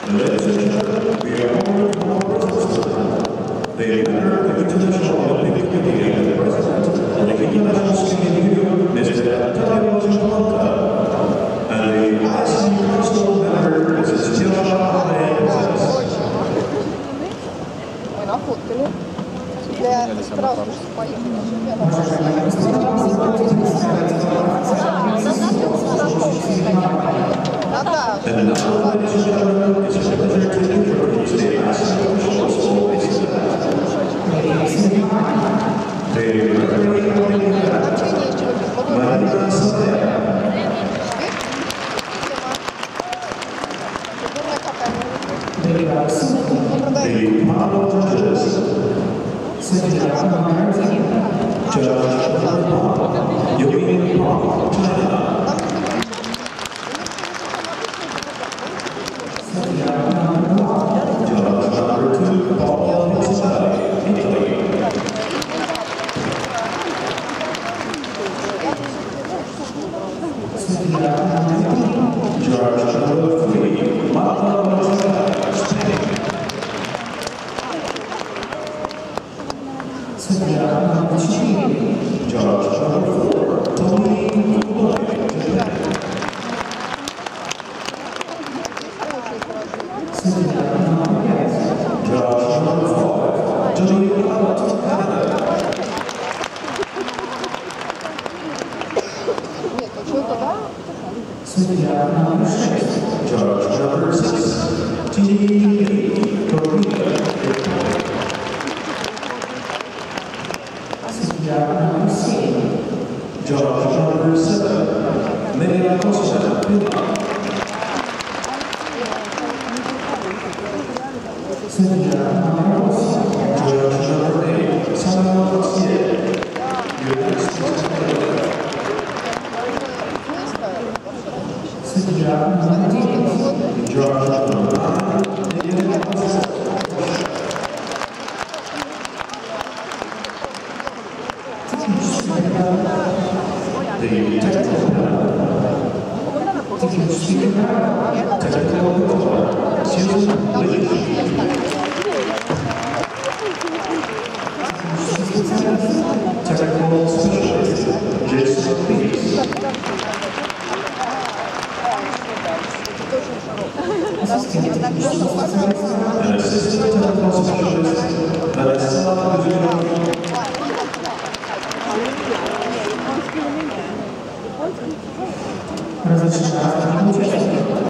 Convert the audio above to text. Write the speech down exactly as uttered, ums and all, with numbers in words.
Ladies and gentlemen, we are honored to present the winner of the International Olympic Committee and the President of the International Skiing Union, Mister Antonio Chimolka, and the I C U Council member, Missus Tiosha Alvarez. And now, ladies and gentlemen, it's a pleasure to introduce the I C U officials for this event. The referee of the event, Marina Sadea. The panel judges, Judge Pang, Yewing Pang, China. Judge number two, Paul Pizzai, Italy. Judge number three, Marta Rosetta, Spain. Judge number four, Tony Fukumoto, Japan. Judge number five, Johnny Abbott, Canada. Judge number six, T D Korea, Japan. Judge number seven, Maria Costa, Finland. Judge number eight, Samuel Rossier, United States of Canada. Judge number nine, Indiana Costa. The technical panel. Technical panel. Susan Lee. Technical specialist, Jason Peace. An assistant technical specialist, Vanessa Guzman. President